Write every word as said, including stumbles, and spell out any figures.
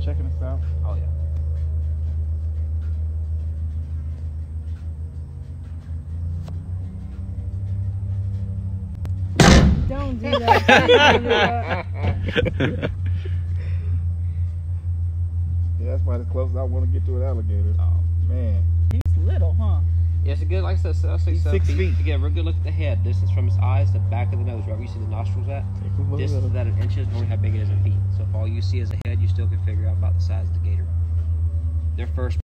checking this out? Oh yeah. Don't do that. Don't do that. Yeah, that's about as close as I want to get to an alligator. Oh man. He's little, huh? yeah, it's a good, like I said, so six, seven Six feet. feet. To get a real good look at the head, distance from his eyes to the back of the nose, right where you see the nostrils at. Distance to that in inches, normally how big it is in feet. So if all you see is a head, you still can figure out about the size of the gator. Their first